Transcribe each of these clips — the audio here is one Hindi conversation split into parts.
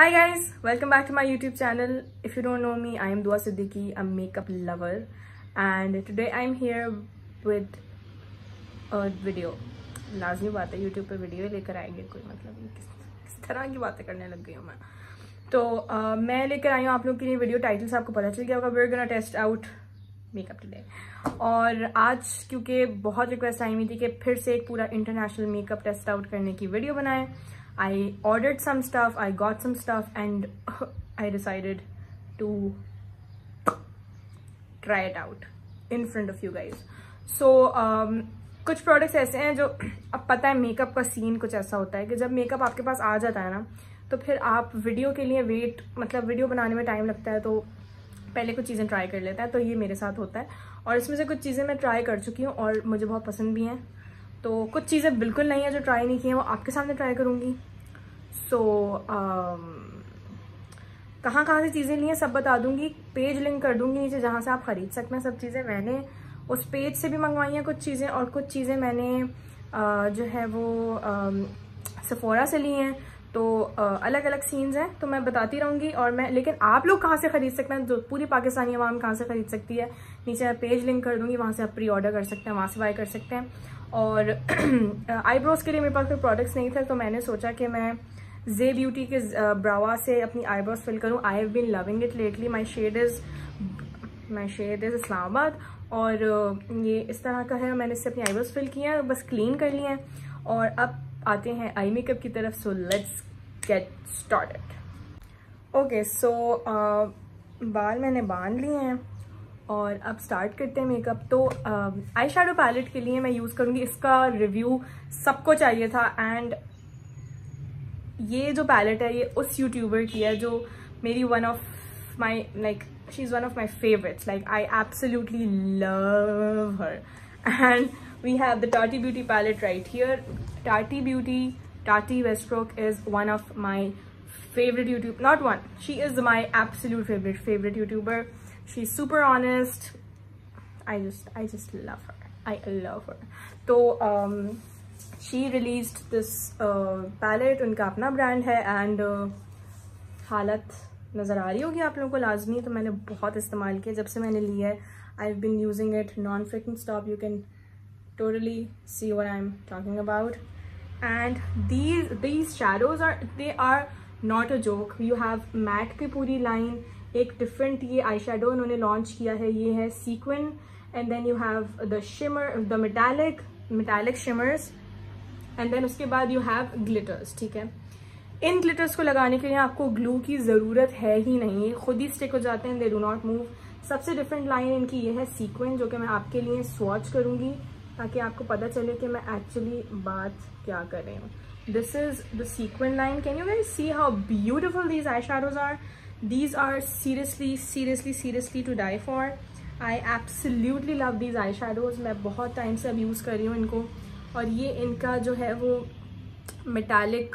Hi guys, welcome back to my YouTube channel. If you don't know me, I am Dua Siddiqui, a makeup lover, and today I'm here with a video. लाजमी बात है, YouTube पे वीडियो लेकर आएंगे कोई मतलब किस तरह की बातें करने लग गई हूँ मैं। तो मैं लेकर आई हूँ आप लोग के लिए वीडियो। टाइटल से आपको पता चल गया होगा, we're gonna test out makeup today. और आज क्योंकि बहुत रिक्वेस्ट आई हुई थी कि फिर से एक पूरा इंटरनेशनल मेकअप टेस्ट आउट करने की वीडियो बनाएं, I ordered some stuff, I got some stuff, and I decided to try it out in front of you guys. So कुछ प्रोडक्ट्स ऐसे हैं जो अब पता है मेकअप का सीन कुछ ऐसा होता है कि जब मेकअप आपके पास आ जाता है ना, तो फिर आप वीडियो के लिए वीडियो बनाने में टाइम लगता है, तो पहले कुछ चीज़ें ट्राई कर लेता है। तो ये मेरे साथ होता है और इसमें से कुछ चीज़ें मैं ट्राई कर चुकी हूँ और मुझे बहुत पसंद भी हैं। तो कुछ चीज़ें बिल्कुल नहीं है जो ट्राई नहीं की हैं, वो आपके सामने ट्राई करूँगी। सो कहाँ से चीज़ें ली हैं सब बता दूंगी, पेज लिंक कर दूंगी नीचे जहाँ से आप ख़रीद सकते हैं। सब चीज़ें मैंने उस पेज से भी मंगवाई हैं कुछ चीज़ें, और कुछ चीज़ें मैंने जो है वो सेफोरा से ली हैं। तो अलग अलग सीन्स हैं, तो मैं बताती रहूँगी। और लेकिन आप लोग कहाँ से ख़रीद सकते हैं, जो पूरी पाकिस्तानी आवाम कहाँ से ख़रीद सकती है, नीचे मैं पेज लिंक कर दूँगी, वहाँ से आप प्री ऑर्डर कर सकते हैं, वहाँ से बाय कर सकते हैं। और आईब्रोज़ के लिए मेरे पास कोई प्रोडक्ट्स नहीं थे, तो मैंने सोचा कि मैं जे ब्यूटी के ब्रावा से अपनी आईब्रोज फिल करूँ। I have been loving it lately. My shade is Islamabad, और ये इस तरह का है। मैंने इससे अपनी आईब्रोज फिल किया है, बस क्लीन कर लिया है। और अब आते हैं आई मेकअप की तरफ। So let's get started. Okay, so बाल मैंने बांध लिए हैं और अब स्टार्ट करते हैं मेकअप। तो आई शैडो पैलेट के लिए मैं यूज़ करूँगी, इसका रिव्यू सबको चाहिए था। एंड ये जो पैलेट है ये उस यूट्यूबर की है जो मेरी one of my she is one of my favourites. I absolutely love her. And we have the Tati beauty palette right here. Tati Westbrook is one of my favorite YouTube, not one, she is my absolute favorite YouTuber. She's super honest. I just love her. I love her. तो she released this palette, उनका अपना ब्रांड है। एंड हालत नज़र आ रही होगी आप लोगों को लाजमी। तो मैंने बहुत इस्तेमाल किया जब से मैंने लिया है। I've been using it non-freaking stop. You can totally see what I'm talking about. And these shadows are not a joke. You have matte की पूरी लाइन, एक different ये आई शेडो उन्होंने लॉन्च किया है, ये है sequin, and then you have the shimmer, the metallic shimmers, and then उसके बाद you have glitters। ठीक है, इन ग्लिटर्स को लगाने के लिए आपको ग्लू की ज़रूरत है ही नहीं, ये खुद ही स्टिक हो जाते हैं, they do not move। सबसे डिफरेंट लाइन इनकी ये है sequin, जो कि मैं आपके लिए स्वॉच करूँगी ताकि आपको पता चले कि मैं एक्चुअली बात क्या कर रही हूँ। This is the sequent line. Can you guys see how beautiful these eye shadows are? These are seriously to die for. I absolutely love these eye shadows. मैं बहुत टाइम से अब यूज़ कर रही हूँ इनको। और ये इनका जो है वो मेटालिक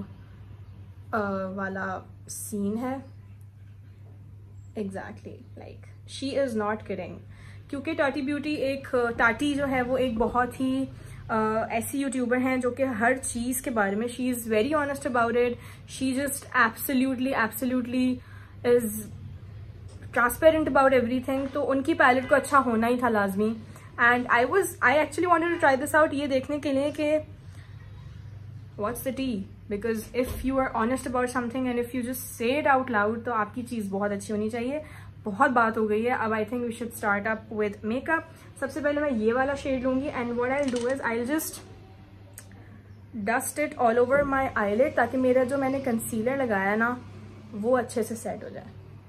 वाला सीन है। Exactly like she is not kidding. क्योंकि टाटी जो है वो एक बहुत ही ऐसी यूट्यूबर हैं जो कि हर चीज़ के बारे में she is very honest about it. She just absolutely is transparent about everything. तो उनकी पैलेट को अच्छा होना ही था लाजमी। And I actually wanted to try this out, ये देखने के लिए कि what's the tea, because if you are honest about something and if you just say it out loud, तो आपकी चीज़ बहुत अच्छी होनी चाहिए। बहुत बात हो गई है, अब I think we should start up with makeup. सबसे पहले मैं ये वाला शेड लूँगी and what I will do is I will just dust it all over my eyelid, ताकि मेरा जो मैंने कंसीलर लगाया ना वो अच्छे से सेट हो जाए।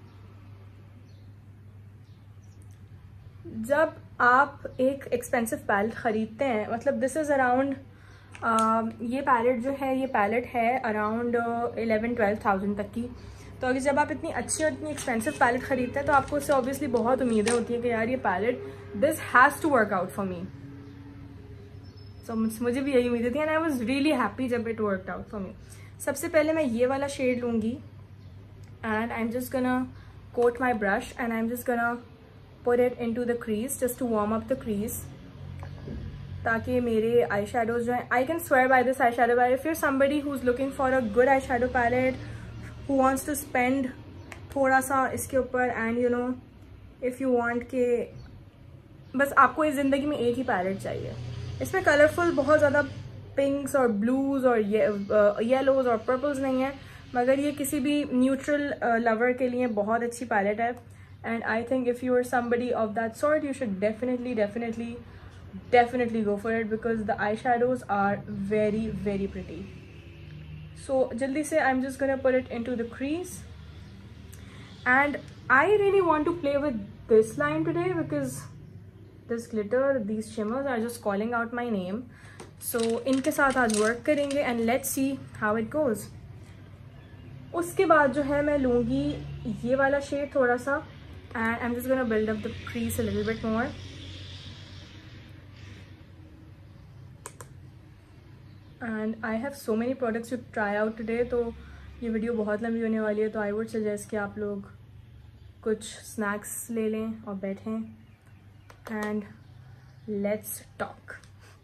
जब आप एक एक्सपेंसिव पैलेट ख़रीदते हैं, मतलब दिस इज़ अराउंड ये पैलेट जो है, ये पैलेट है अराउंड 11-12,000 तक की। तो अगर जब आप इतनी अच्छी और इतनी एक्सपेंसिव पैलेट खरीदते हैं तो आपको उससे ऑब्वियसली बहुत उम्मीदें होती हैं कि यार ये palette this has to work out for me. So मुझे भी यही उम्मीदें थी and I was really happy जब it worked out for me. सबसे पहले मैं ये वाला शेड लूँगी and I am just gonna coat my brush and I am just gonna put it into the crease just to warm up the crease, ताकि मेरे आई शेडोज जो हैं, I can swear by this eye shadow palette. If you are somebody who is looking for a good eye shadow palette who wants to spend थोड़ा सा इसके ऊपर, and you know if you want के बस आपको इस ज़िंदगी में एक ही पैलेट चाहिए। इसमें कलरफुल बहुत ज़्यादा पिंक्स और ब्लूज़ और येलोज़ और पर्पल्स नहीं है, मगर ये किसी भी न्यूट्रल लवर के लिए बहुत अच्छी पैलेट है। And I think if you are somebody of that sort you should definitely go for it, because the eyeshadows are very very pretty. So jaldi se I'm just gonna put it into the crease, and I really want to play with this line today because this glitter, these shimmers are just calling out my name. So इनके साथ आज work करेंगे and let's see how it goes. उसके बाद जो है मैं लूँगी ये वाला शेड थोड़ा सा, and I'm just gonna build up the crease a little bit more. And I have so many products to try out today, तो ये वीडियो बहुत लंबी होने वाली है, तो I would suggest कि आप लोग कुछ स्नैक्स ले लें और बैठें, and let's talk.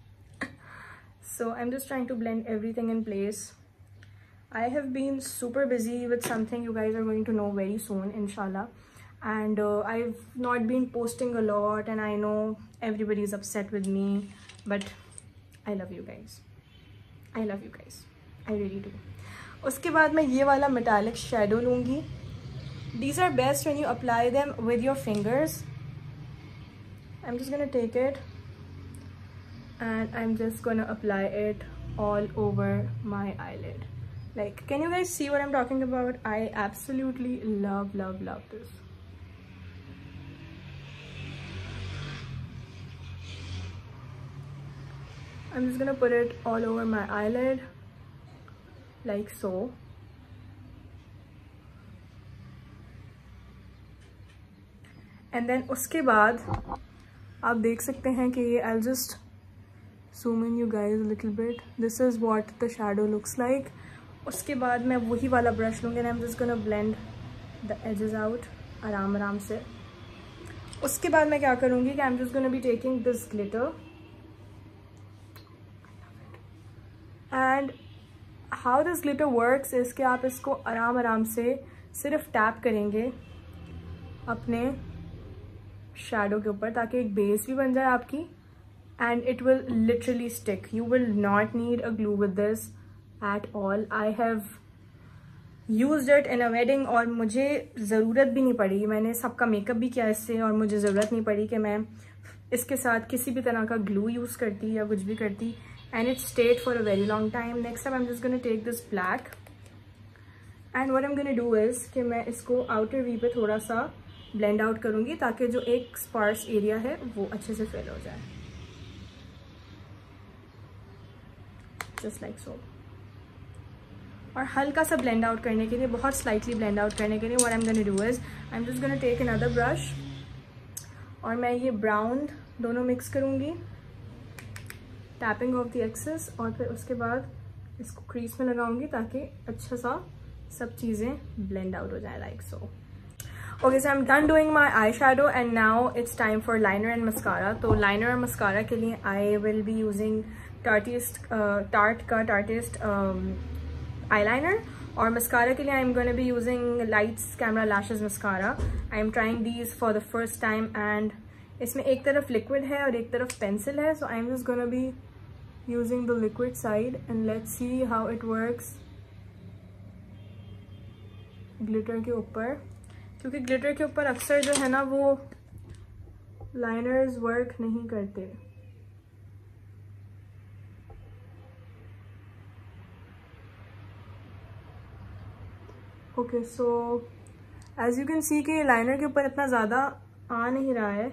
So I'm just trying to blend everything in place. I have been super busy with something you guys are going to know very soon, inshallah. And I've not been posting a lot, and I know everybody is upset with me, but I love you guys. I love you guys. I really do. उसके बाद मैं ये वाला metallic shadow लूँगी. These are best when you apply them with your fingers. I'm just gonna take it and I'm just gonna apply it all over my eyelid. Like, can you guys see what I'm talking about? I absolutely love this. I'm just gonna put it all over my eyelid like so. And then उसके बाद आप देख सकते हैं कि ये I'll just zoom in you guys a little bit. This is what the shadow looks like. उसके बाद मैं वही वाला ब्रश लूँगी and I'm just gonna blend the edges out आराम से. उसके बाद मैं क्या करूँगी कि I'm just gonna be taking this glitter. And how this glitter works is कि आप इसको आराम से सिर्फ टैप करेंगे अपने शैडो के ऊपर, ताकि एक बेस भी बन जाए आपकी, and it will literally stick. You will not need a glue with this at all. I have used it in a wedding और मुझे ज़रूरत भी नहीं पड़ी. मैंने सबका मेकअप भी किया इससे और मुझे ज़रूरत नहीं पड़ी कि मैं इसके साथ किसी भी तरह का ग्लू यूज़ करती या कुछ भी करती. And it stayed for a very long time. Next time I'm just going to take this black, and what I'm going to do is कि मैं इसको outer V पे थोड़ा सा blend out करूँगी ताकि जो एक sparse area है वो अच्छे से fill हो जाए, just like so. और हल्का सा blend out करने के लिए, बहुत slightly blend out करने के लिए, what I'm going to do is I'm just going to take another brush और मैं ये brown दोनों mix करूँगी, टैपिंग ऑफ द एक्सेस, और फिर उसके बाद इसको क्रीज में लगाऊंगी ताकि अच्छा सा सब चीज़ें ब्लेंड आउट हो जाए, like so. Okay, so I am done doing my eye shadow and now it's time for liner and mascara. तो लाइनर और मस्कारा के लिए I will be using Tart का आई लाइनर, और मस्कारा के लिए I am gonna be using lights camera lashes mascara. I am trying these for the first time, and इसमें एक तरफ लिक्विड है और एक तरफ पेंसिल है. So I am just gonna be using the liquid side and let's see how it works glitter के ऊपर, क्योंकि glitter के ऊपर अक्सर जो है ना वो liners work नहीं करते. Okay, so as you can see कि liner के ऊपर इतना ज़्यादा आ नहीं रहा है.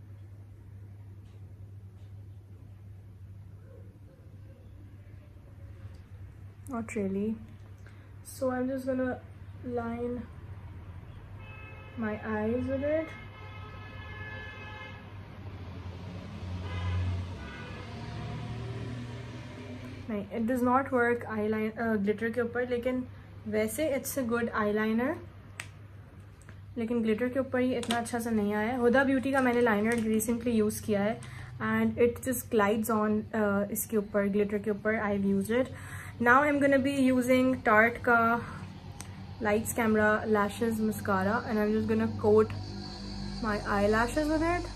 Not really. So I'm just gonna line my eyes with it. नहीं, it does not work glitter के ऊपर, लेकिन वैसे it's a good eyeliner, लेकिन glitter के ऊपर ये इतना अच्छा सा नहीं आया. हुदा ब्यूटी का मैंने लाइनर रिसेंटली यूज़ किया है and it just glides on इसके ऊपर, glitter के ऊपर. I've used it. Now I'm gonna be using Tarte का Lights, Camera, Lashes, Mascara, and I'm just gonna coat my eyelashes with it.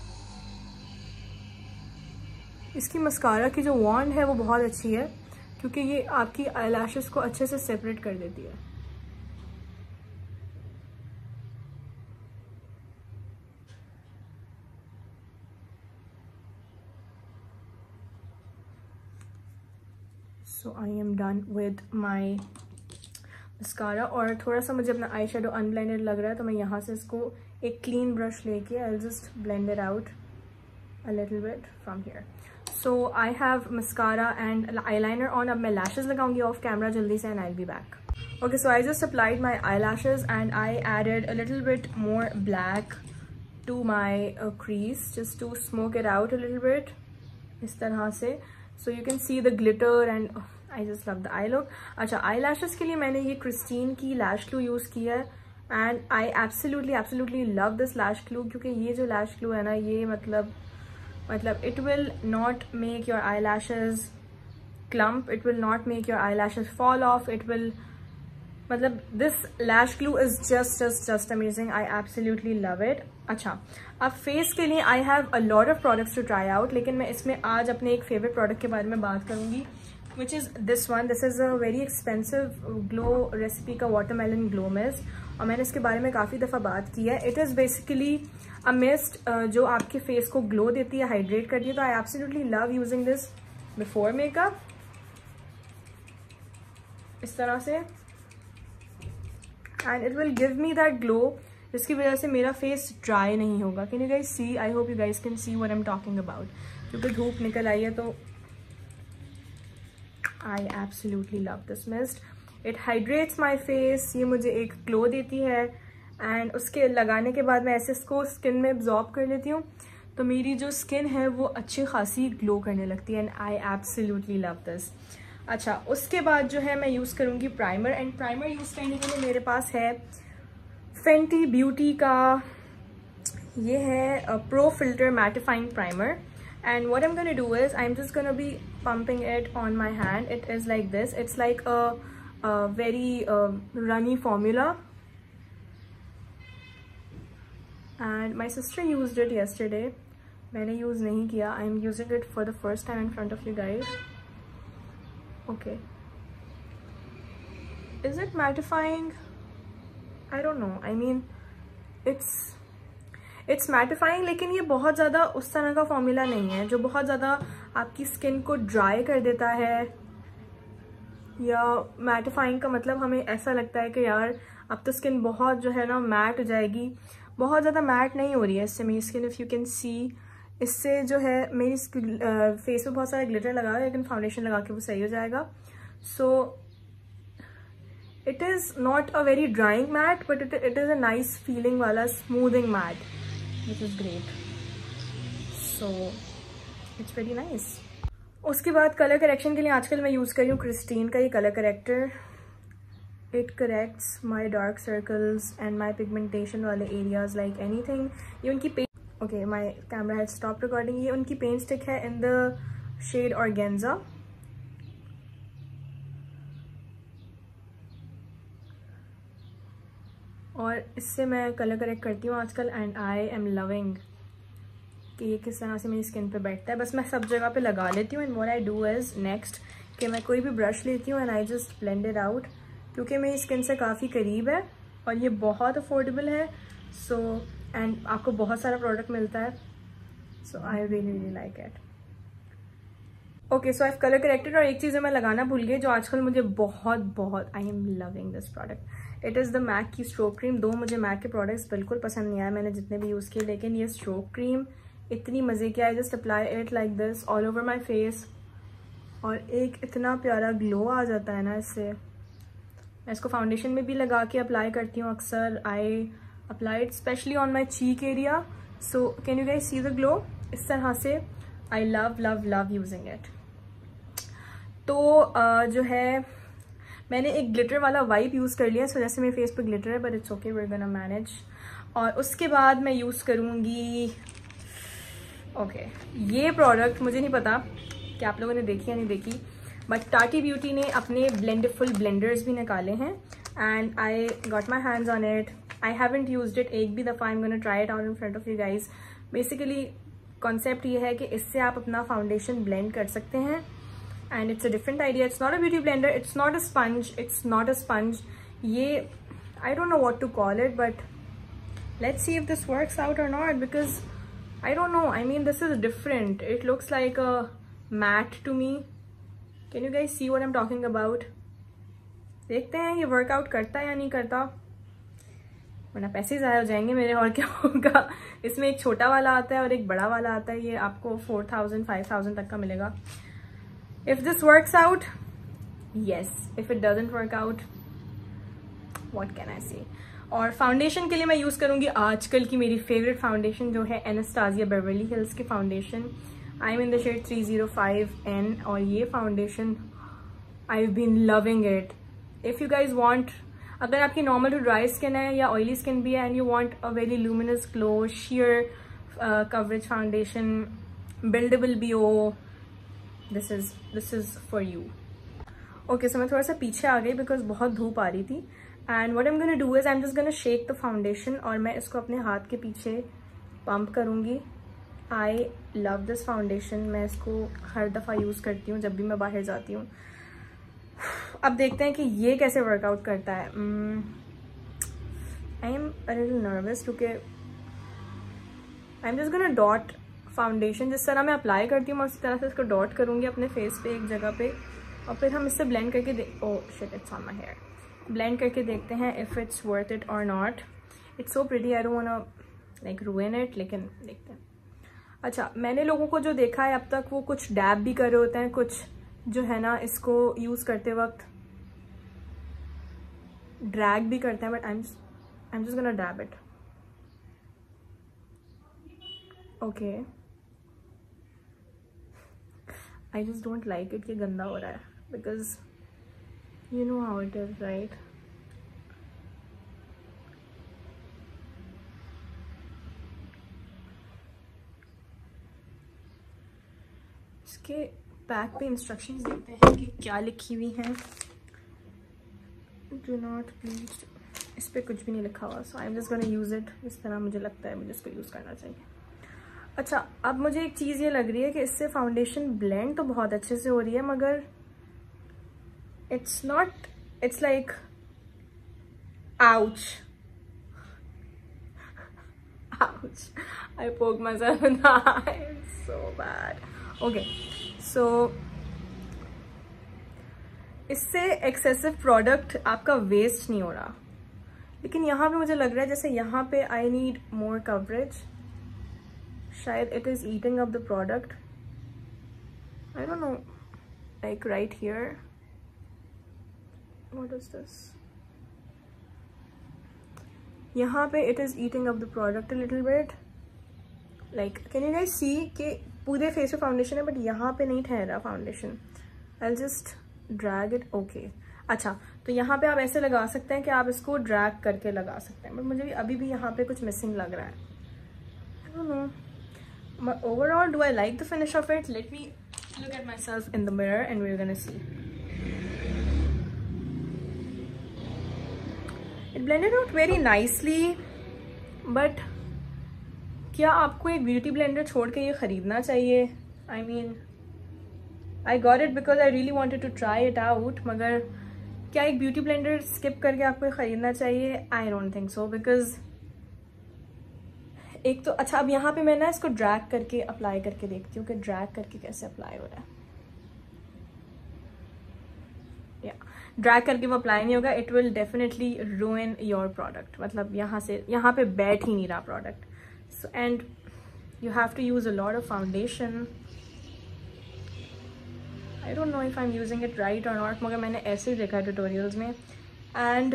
इसकी मस्कारा की जो वॉन्ड है वो बहुत अच्छी है क्योंकि ये आपकी eyelashes को अच्छे से सेपरेट कर देती है. So I am done with my mascara. और थोड़ा सा मुझे अपना आई शेडो अनब्लेंडेड लग रहा है तो मैं यहाँ से इसको एक क्लीन ब्रश लेके I'll just blend it out a little bit from here. So I have mascara and eyeliner on. अब मैं lashes लगाऊंगी off camera जल्दी से and I'll be back. Okay, so I just applied my eyelashes and I added a little bit more black to my crease just to smoke it out a little bit इस तरह से. So you can see the glitter and oh, I just love the eye look. अच्छा, eyelashes के लिए मैंने ये Christine की lash glue यूज़ किया है and I absolutely love this lash glue क्योंकि ये जो lash glue है ना ये मतलब it will not make your eyelashes clump, it will not make your eyelashes fall off, it will this lash glue is just amazing. I absolutely love it. अच्छा, अब फेस के लिए I have a lot of products to try out, लेकिन मैं इसमें आज अपने एक फेवरेट प्रोडक्ट के बारे में बात करूंगी which is this one. This is a very expensive Glow Recipe का वाटरमेलन ग्लो मिस्ट और मैंने इसके बारे में काफ़ी दफ़ा बात की है. It is basically a mist जो आपके फेस को ग्लो देती है, हाइड्रेट करती है. तो I absolutely love using this before makeup इस तरह से and it will give me that glow जिसकी वजह से मेरा फेस ड्राई नहीं होगा. Can you guys see? I hope you guys can see what I am talking about. क्योंकि धूप निकल आई है तो I absolutely love this mist. It hydrates my face. ये मुझे एक ग्लो देती है एंड उसके लगाने के बाद मैं ऐसे इसको स्किन में एब्जॉर्ब कर लेती हूँ तो मेरी जो स्किन है वो अच्छी खासी ग्लो करने लगती है and I absolutely love this. अच्छा, उसके बाद जो है मैं यूज़ करूँगी प्राइमर एंड प्राइमर यूज़ करने के लिए मेरे पास है फेंटी ब्यूटी का ये है pro filter mattifying primer and what I am gonna do is I am just gonna be pumping it on my hand. It is like this. It's like a very runny formula and my sister used it yesterday. मैंने use नहीं किया. I am using it for the first time in front of you guys. Okay, is it mattifying? I don't know. I mean it's mattifying लेकिन ये बहुत ज़्यादा उस तरह का फॉर्मूला नहीं है जो बहुत ज़्यादा आपकी स्किन को ड्राई कर देता है. या मैटिफाइंग का मतलब हमें ऐसा लगता है कि यार अब तो स्किन बहुत जो है ना मैट हो जाएगी. बहुत ज़्यादा मैट नहीं हो रही है इससे मेरी skin. If you can see इससे जो है मेरी फेस में बहुत सारा ग्लिटर लगा है लेकिन फाउंडेशन लगा के वो सही हो जाएगा. So it is not a very drying matte but it is a nice feeling वाला smoothing matte which is great. So it's very nice. उसके बाद कलर करेक्शन के लिए आजकल मैं यूज़ कर रही हूँ क्रिस्टीन का ये colour corrector. It corrects my dark circles and my pigmentation वाले एरियाज लाइक एनीथिंग. ये उनकी paint okay my camera has stop recording. ये उनकी पेंट स्टिक है इन द शेड ऑर्गेन्जा. और इससे मैं कलर करेक्ट करती हूँ आजकल एंड आई एम लविंग कि ये किस तरह से मेरी स्किन पे बैठता है. बस मैं सब जगह पे लगा लेती हूँ and what I do is next कि मैं कोई भी ब्रश लेती हूँ and I just blend it out क्योंकि मेरी स्किन से काफ़ी करीब है और ये बहुत अफोर्डेबल है. सो एंड आपको बहुत सारा प्रोडक्ट मिलता है. So I really like it. Okay, so I colour corrected. और एक चीज़ मैं लगाना भूल गई जो आजकल मुझे बहुत I am loving this product. It is the Mac की स्ट्रोक क्रीम. दो मुझे मैक के प्रोडक्ट्स बिल्कुल पसंद नहीं आए मैंने जितने भी यूज़ किए, लेकिन ये स्ट्रोक क्रीम इतनी मज़े की. I just apply it like this all over my face और एक इतना प्यारा ग्लो आ जाता है ना इससे. मैं इसको फाउंडेशन में भी लगा के अप्लाई करती हूँ अक्सर. I apply it specially on my cheek area. So can you guys see the glow इस तरह से. I love using it. तो जो है मैंने एक ग्लिटर वाला वाइप यूज़ कर लिया. सो जैसे मेरे फेस पे ग्लिटर है but it's okay, we are gonna manage. और उसके बाद मैं यूज़ करूँगी ओके ये प्रोडक्ट. मुझे नहीं पता कि आप लोगों ने देखी या नहीं देखी बट टाटी ब्यूटी ने अपने ब्लेंडफुल ब्लेंडर्स भी निकाले हैं and I got my hands on it. I haven't used it एक भी दफ़ा. I'm gonna try it out in front of you guys. Basically concept ये है कि इससे आप अपना foundation blend कर सकते हैं, and it's a different idea. It's not a beauty blender. It's not a sponge. It's not a sponge. ये I don't know what to call it, but let's see if this works out or not, because I don't know. I mean, this is different. It looks like a mat to me. Can you guys see what I'm talking about? देखते हैं ये वर्कआउट करता है या नहीं करता, वरना पैसे ज़ाया हो जाएंगे मेरे, और क्या होगा. इसमें एक छोटा वाला आता है और एक बड़ा वाला आता है. ये आपको 4000 5000 तक का मिलेगा. If this works out, yes. If it doesn't work out, what can I say. और फाउंडेशन के लिए मैं यूज़ करूँगी आजकल की मेरी फेवरेट फाउंडेशन, जो है एनास्टासिया बेवर्ली हिल्स की foundation. I am in the shade 305N, और ये foundation I have been loving it. If you guys want, अगर आपकी नॉर्मल टू ड्राई स्किन है या ऑयली स्किन भी है, and you want a very luminous glow sheer coverage foundation, buildable भी हो, this is for you. Okay, so मैं थोड़ा सा पीछे आ गई because बहुत धूप आ रही थी. And what I'm gonna do is I'm just gonna shake the foundation और मैं इसको अपने हाथ के पीछे पंप करूँगी. I love this foundation. मैं इसको हर दफ़ा यूज़ करती हूँ जब भी मैं बाहर जाती हूँ. अब देखते हैं कि ये कैसे वर्कआउट करता है. I am a little nervous क्योंकि I'm just gonna dot foundation. जिस तरह मैं अप्लाई करती हूँ मैं उसी तरह से इसको डॉट करूँगी अपने फेस पे एक जगह पे, और फिर हम इससे ब्लेंड करके it's on my hair. Blend करके देखते हैं if it's worth it or not. It's so pretty. I don't wanna like ruin it, लेकिन देखते हैं. अच्छा, मैंने लोगों को जो देखा है अब तक वो कुछ डैब भी कर रहे होते हैं, कुछ जो है ना इसको यूज़ करते वक्त ड्रैग भी करते हैं, but I'm just gonna dab it. Okay. I just don't like it कि गंदा हो रहा है, because you know how it is, right? इसके बैक पे इंस्ट्रक्शंस देते हैं कि क्या लिखी हुई हैं. Do not please. इस पर कुछ भी नहीं लिखा हुआ. So I am just gonna use it. इस तरह मुझे लगता है मुझे इसको यूज़ करना चाहिए. अच्छा, अब मुझे एक चीज़ ये लग रही है कि इससे फाउंडेशन ब्लेंड तो बहुत अच्छे से हो रही है, मगर it's like ouch. I poked myself in the eye. It's so bad. Okay, so इससे एक्सेसिव प्रोडक्ट आपका वेस्ट नहीं हो रहा, लेकिन यहाँ पे मुझे लग रहा है जैसे यहाँ पे आई नीड मोर कवरेज. शायद it is eating up the product. I don't know, like right here. What is this? यहाँ पे it is eating up the product a little bit. Like can you guys see कि पूरे फेस पे फाउंडेशन है, बट यहाँ पे नहीं ठहरा foundation. I just drag it. Okay, अच्छा, तो यहाँ पे आप ऐसे लगा सकते हैं कि आप इसको ड्रैग करके लगा सकते हैं, बट मुझे अभी भी यहाँ पे कुछ मिसिंग लग रहा है. I don't know, but overall do I like the finish of it. Let me look at myself in the mirror and we are gonna see. It blended out very nicely, but क्या आपको एक ब्यूटी ब्लेंडर छोड़ के ये ख़रीदना चाहिए? I mean I got it because I really wanted to try it out, मगर क्या एक ब्यूटी ब्लेंडर स्किप करके आपको ख़रीदना चाहिए? I don't think so, because एक तो अच्छा, अब यहाँ पे मैं ना इसको ड्रैग करके अप्लाई करके देखती हूँ कि ड्रैग करके कैसे अप्लाई हो रहा है. या ड्रैग करके वो अप्लाई नहीं होगा. It will definitely ruin your product. मतलब यहाँ पे बैठ ही नहीं रहा product. So and you have to use a lot of foundation. I don't know if I'm using it right or not, मगर मैंने ऐसे ही देखा है tutorials में, and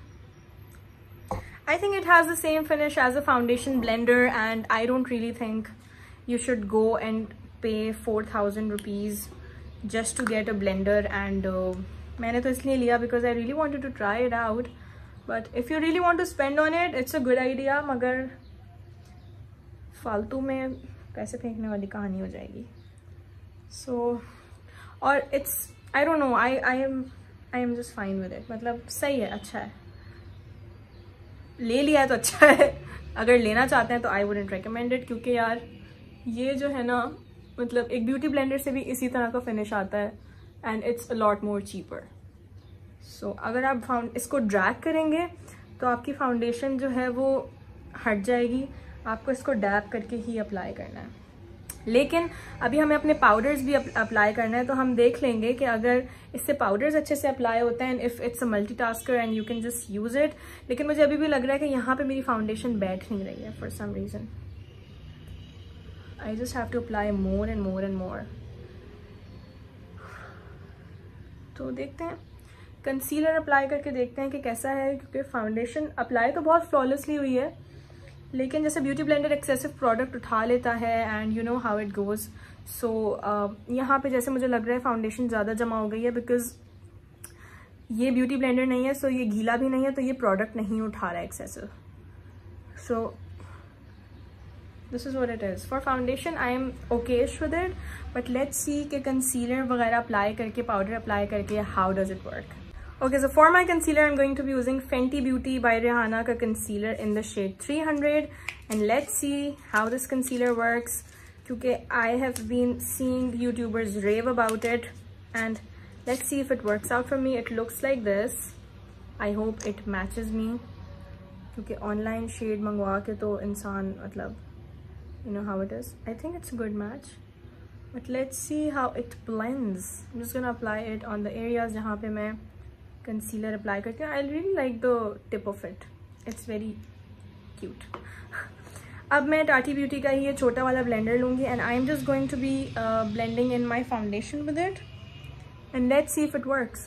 I think it has the same finish as a foundation blender, and I don't really think you should go and pay 4000 rupees just to get a blender. And मैंने तो इसलिए लिया because I really wanted to try it out, but if you really want to spend on it, it's a good idea, मगर फालतू में पैसे फेंकने वाली कहानी हो जाएगी. So और it's, I don't know, I am I am just fine with it, मतलब सही है, अच्छा है, ले लिया है तो अच्छा है। अगर लेना चाहते हैं तो आई वुडंट रिकमेंड इट, क्योंकि यार ये जो है ना, मतलब एक ब्यूटी ब्लेंडर से भी इसी तरह का फिनिश आता है and it's a lot more cheaper. So अगर आप इसको ड्रैग करेंगे तो आपकी फाउंडेशन जो है वो हट जाएगी, आपको इसको डैप करके ही अप्लाई करना है। लेकिन अभी हमें अपने पाउडर्स भी अप्लाई करना है, तो हम देख लेंगे कि अगर इससे पाउडर्स अच्छे से अप्लाई होते हैं, if it's a multitasker and you can just use it. लेकिन मुझे अभी भी लग रहा है कि यहाँ पे मेरी फाउंडेशन बैठ नहीं रही है for some reason. I just have to apply more and more and more. तो देखते हैं, कंसीलर अप्लाई करके देखते हैं कि कैसा है, क्योंकि फाउंडेशन अप्लाई तो बहुत फ्लॉलेसली हुई है, लेकिन जैसे ब्यूटी ब्लेंडर एक्सेसिव प्रोडक्ट उठा लेता है and you know how it goes. So यहाँ पे जैसे मुझे लग रहा है फाउंडेशन ज़्यादा जमा हो गई है, बिकॉज ये ब्यूटी ब्लेंडर नहीं है, सो ये गीला भी नहीं है, तो ये प्रोडक्ट नहीं उठा रहा है excessive. So this is what it is for foundation. I am okayish with it, but let's see कि कंसीलर वगैरह अप्लाई करके, पाउडर अप्लाई करके, how does it work. Okay, so for my concealer, I'm going to be using Fenty Beauty by Rihanna ka concealer in the shade 300, and let's see how this concealer works. Because I have been seeing YouTubers rave about it, and let's see if it works out for me. It looks like this. I hope it matches me. Because online shade mangwa ke to insan matlab, you know how it is. I think it's a good match, but let's see how it blends. I'm just gonna apply it on the areas jahan pe main concealer apply करती हूँ। I really like the tip of it, it's very cute. अब मैं टाटी ब्यूटी का ही ये छोटा वाला ब्लेंडर लूँगी and I am just going to be blending in my foundation with it and let's see if it works.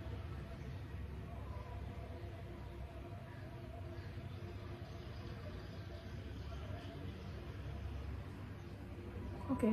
Okay,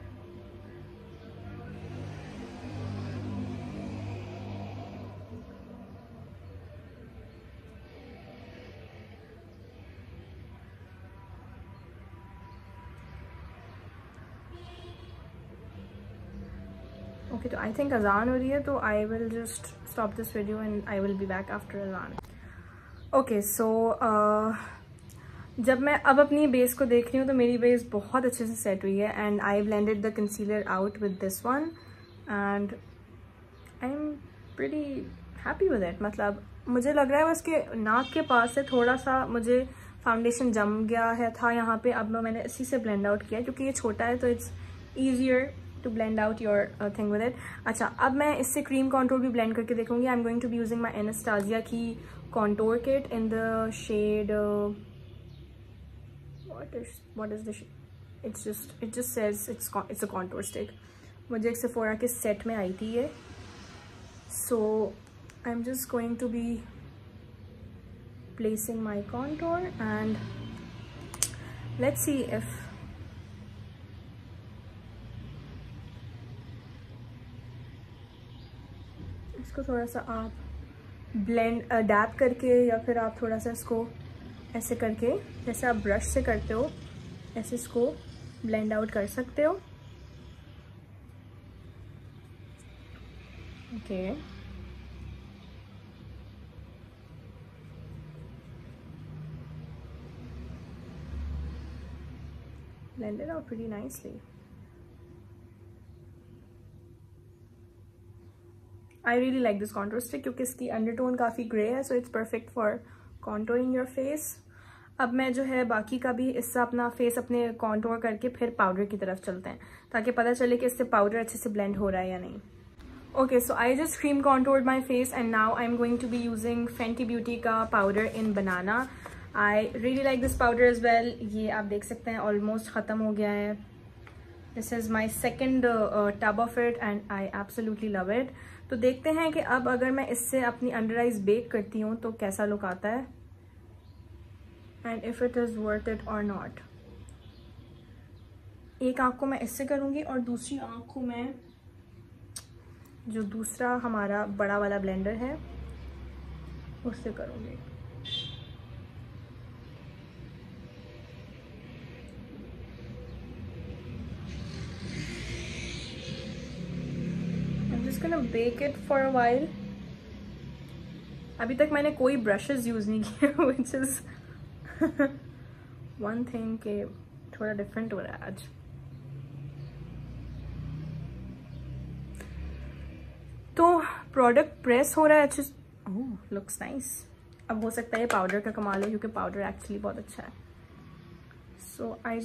okay, तो आई थिंक अजान हो रही है, तो I will just stop this video and I will be back after अजान। ओके, सो जब मैं अब अपनी बेस को देख रही हूँ तो मेरी बेस बहुत अच्छे से सेट हुई है and I blended the concealer out with this one and I am pretty happy with it. मतलब मुझे लग रहा है उसके नाक के पास से थोड़ा सा मुझे फाउंडेशन जम गया है था यहाँ पे, अब मैंने इसी से ब्लेंड आउट किया क्योंकि ये छोटा है तो it's easier to blend out your thing with it. अच्छा, अब मैं इससे क्रीम कॉन्टोर भी ब्लेंड करके देखूंगी। I am going to be using my Anastasia की contour kit in the shade what is the shade? it just says it's a contour stick. मुझे एक सेफोरा के सेट में आई थी ये, so I'm just going to be placing my contour and let's see if इसको थोड़ा सा आप ब्लेंड डैप करके या फिर आप थोड़ा सा इसको ऐसे करके, जैसे आप ब्रश से करते हो ऐसे इसको ब्लेंड आउट कर सकते हो। Okay, blend it out pretty nicely. I really like this contour stick क्योंकि इसकी अंडरटोन काफ़ी ग्रे है, so it's perfect for contouring your face. अब मैं जो है बाकी का भी इससे अपना फेस अपने कॉन्टोर करके फिर पाउडर की तरफ चलते हैं ताकि पता चले कि इससे पाउडर अच्छे से ब्लेंड हो रहा है या नहीं। Okay, so I just cream contoured my face and now I am going to be using Fenty Beauty का powder in banana. I really like this powder as well. ये आप देख सकते हैं ऑलमोस्ट ख़त्म हो गया है। This is my second tub of it and I absolutely love it. तो देखते हैं कि अब अगर मैं इससे अपनी अंडर आइज बेक करती हूँ तो कैसा लुक आता है and if it is worth it और नॉट। एक आँख को मैं इससे करूँगी और दूसरी आँख को मैं जो दूसरा हमारा बड़ा वाला ब्लेंडर है उससे करूँगी। I'm just gonna bake it for a while अभी तक मैंने कोई ब्रशेस यूज़ नहीं किए, विच इज़ वन थिंग के थोड़ा डिफरेंट हो रहा है आज। तो प्रोडक्ट प्रेस हो रहा है अच्छे। Oh looks nice. अब हो सकता है ये पाउडर का कमाल हो, क्योंकि पाउडर एक्चुअली बहुत अच्छा है। So I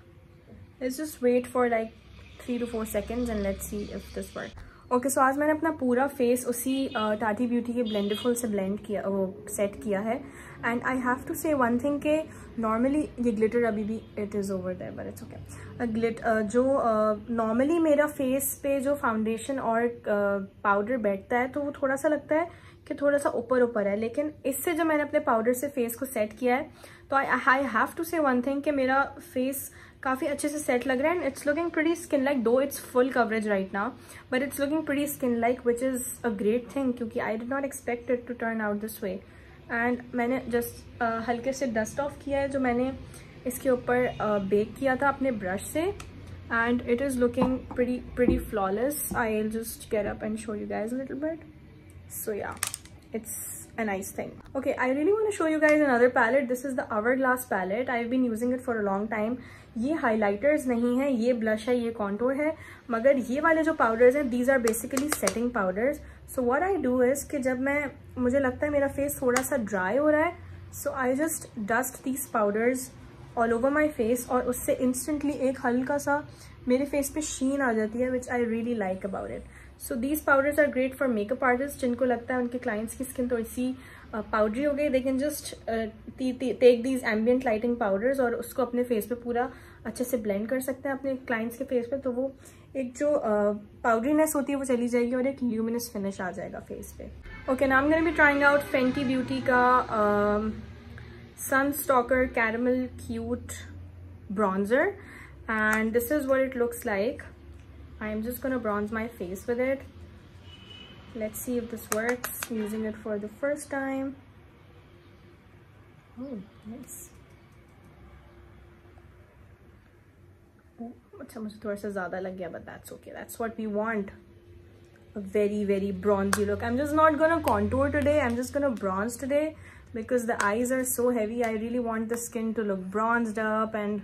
just wait for like 3 to 4 seconds and let's see if this works. Okay so आज मैंने अपना पूरा फेस उसी टाटी ब्यूटी के ब्लेंडरफुल से ब्लेंड किया, वो सेट किया है। And I have to say one thing के नॉर्मली ये ग्लिटर अभी भी it is over there but it's okay. जो नॉर्मली मेरा फेस पे जो फाउंडेशन और पाउडर बैठता है तो वो थोड़ा सा लगता है कि थोड़ा सा ऊपर ऊपर है, लेकिन इससे जो मैंने अपने पाउडर से फेस को सेट किया है तो I have to say one thing कि मेरा फेस काफ़ी अच्छे से सेट लग रहा है। And it's looking pretty skin like, though it's full coverage right now but it's looking pretty skin like, which is a great thing, क्योंकि I did not expect it to turn out this way. And मैंने जस्ट हल्के से डस्ट ऑफ किया है जो मैंने इसके ऊपर बेक किया था अपने ब्रश से, and it is looking pretty flawless. I'll just get up and show you guys a little bit. So yeah, it's a nice thing. Okay, I really want to show you guys another palette. This is the Hourglass palette. I've been using it for a long time. ये highlighters नहीं है, ये blush है, ये contour है, मगर ये वाले जो powders हैं these are basically setting powders. So what I do is कि जब मुझे लगता है मेरा face थोड़ा सा dry हो रहा है, so I just dust these powders all over my face और उससे instantly एक हल्का सा मेरे face पे sheen आ जाती है, which I really like about it. So these powders are great for makeup artists जिनको लगता है उनके clients की skin थोड़ी सी powdery हो गई, they can just take these ambient lighting powders और उसको अपने face पे पूरा अच्छे से blend कर सकते हैं अपने clients के face पे, तो वो एक जो powderiness होती है वो चली जाएगी और एक luminous finish आ जाएगा face पे। Okay, now I'm going to be trying out Fenty Beauty का Sunstalker Caramel Cute Bronzer, and this is what it looks like. I'm just gonna bronze my face with it. Let's see if this works. I'm using it for the first time. Oh, nice. Oh, अच्छा मुझे थोड़ा सा ज़्यादा लग गया, but that's okay. That's what we want. A very bronzy look. I'm just not gonna contour today. I'm just gonna bronze today because the eyes are so heavy. I really want the skin to look bronzed up, and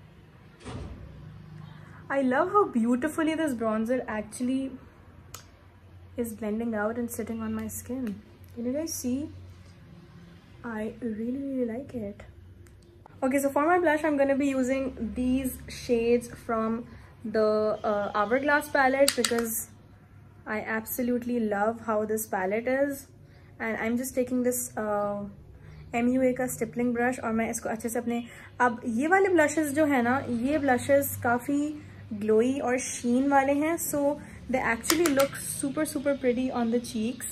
I love how beautifully this bronzer actually is blending out and sitting on my skin. Can you guys see? I really like it. Okay, so for my blush, I'm going to be using these shades from the Hourglass palette because I absolutely love how this palette is. And I'm just taking this MUA का स्टिपलिंग ब्रश और मैं इसको अच्छे से अपने, अब ये वाले ब्लशेस जो है ना, ये ब्लशेस काफ़ी ग्लोई और शीन वाले हैं, so they actually look super pretty on the cheeks.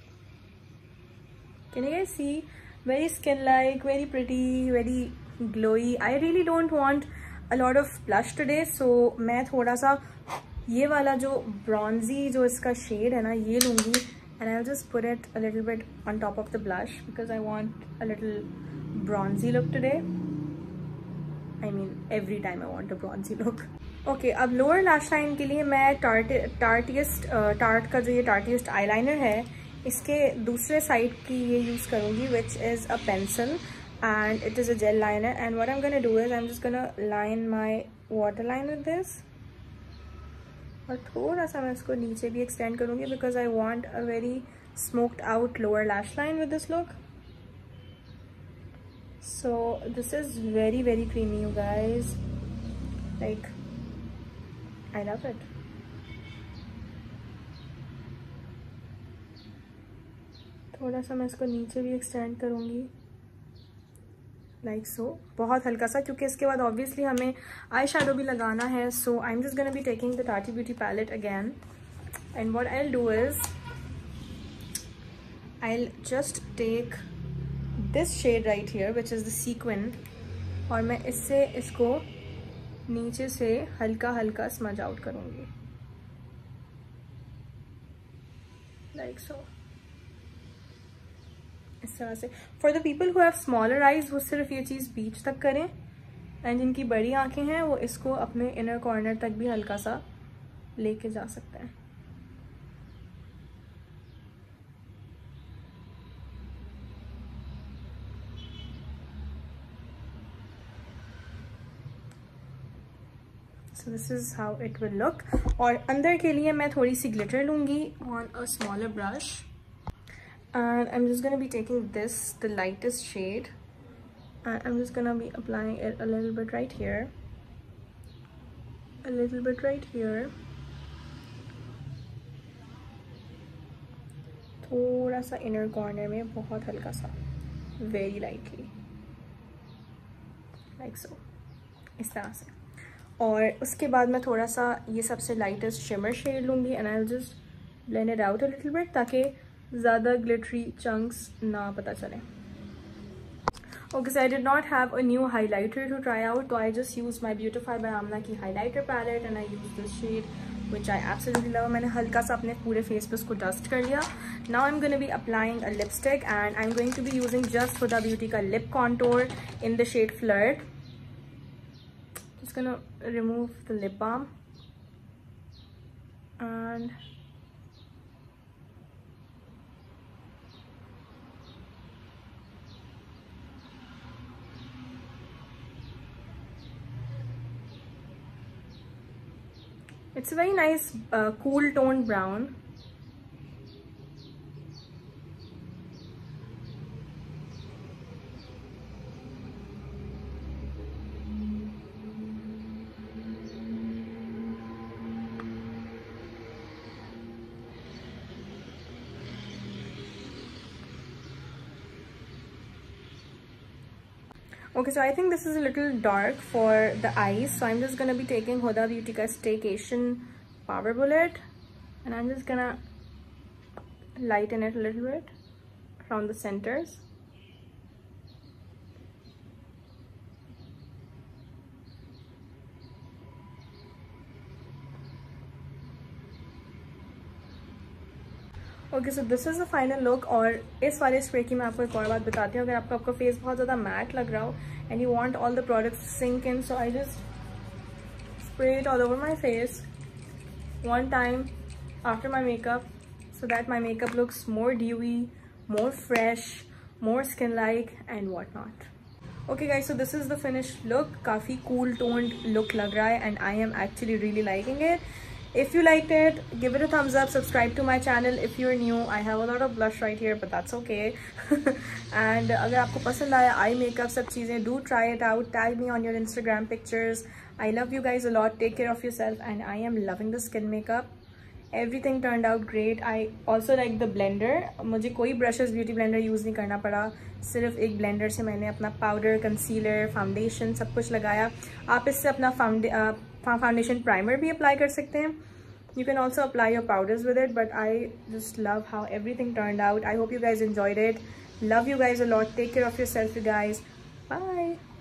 Can you guys see? Very skin like, very pretty, very glowy. I really don't want a lot of blush today, so मैं थोड़ा सा ये वाला जो bronzy जो इसका shade है ना ये लूँगी, and I'll just put it a little bit on top of the blush because I want a little bronzy look today. I mean every time I want a bronzy look. Okay, अब लोअर लैश लाइन के लिए मैं टार्ट का जो ये टार्टिएस्ट आईलाइनर है इसके दूसरे साइड की ये यूज़ करूँगी, which is a pencil and it is a gel liner. And what I am gonna do is I am just gonna line my water line with this, और थोड़ा सा मैं इसको नीचे भी एक्सटेंड करूँगी because I want a very smoked out lower lash line with this look. So this is very creamy, you guys. Like, I love it. थोड़ा सा मैं इसको नीचे भी एक्सटेंड करूँगी लाइक सो, बहुत हल्का सा, क्योंकि इसके बाद ऑब्वियसली हमें आई शेडो भी लगाना है. So I am just gonna be taking the Tati beauty palette again, and what I will do is I will just take this shade right here which is the sequin, और मैं इससे इसको नीचे से हल्का हल्का smudge out करूँगी like so, इस तरह से. For the people who have smaller eyes वो सिर्फ ये चीज़ बीच तक करें, एंड जिनकी बड़ी आंखें हैं वो इसको अपने इनर कॉर्नर तक भी हल्का सा लेके जा सकते हैं. So this is how it will look. और अंदर के लिए मैं थोड़ी सी glitter लूँगी on a smaller brush. And I'm just gonna be taking this, the lightest shade, and I'm just gonna be applying it a little bit right here, a little bit right here, थोड़ा सा inner corner में, बहुत हल्का सा, very lightly, like so, इस तरह से. और उसके बाद मैं थोड़ा सा ये सबसे lightest shimmer shade लूँगी and I'll just blend it out a little bit ताकि ज़्यादा glittery chunks ना पता चले. Okay, so I did not have a new highlighter to try out, so I just used my Beautify by Amla की highlighter palette and I used this shade which I absolutely love. मैंने हल्का सा अपने पूरे face पे उसको dust कर लिया. Now I'm going to be applying a lipstick and I'm going to be using just Huda Beauty का lip contour in the shade Flirt. Just gonna remove the lip balm and it's a very nice cool toned brown. Okay, so I think this is a little dark for the eyes, so I'm just gonna be taking Huda Beauty ka Staycation Power Bullet and I'm just gonna lighten it a little bit around the centers. Okay so this is the final look. और इस वाले स्प्रे की मैं आपको एक और बात बताती हूँ. अगर आपका फेस बहुत ज़्यादा मैट लग रहा हो and you want all the products sink in, so I just spray it all over my face one time after my makeup so that my makeup looks more dewy, more fresh, more skin like and whatnot. Okay guys, so this is the finished look. काफ़ी cool toned look लग रहा है and I am actually really liking it. If you liked it, give it a thumbs up, subscribe to my channel if you're new. I have a lot of blush right here but that's okay. And अगर आपको पसंद आया eye makeup सब चीज़ें, do try it out, tag me on your Instagram pictures. I love you guys a lot, take care of yourself and I am loving the skin makeup. Everything turned out great. I also like the blender. मुझे कोई brushes beauty blender use नहीं करना पड़ा, सिर्फ एक blender से मैंने अपना powder, concealer, foundation सब कुछ लगाया. आप इससे अपना foundation primer भी apply कर सकते हैं. You can also apply your powders with it, but I just love how everything turned out. I hope you guys enjoyed it. Love you guys a lot. Take care of yourself, you guys. Bye.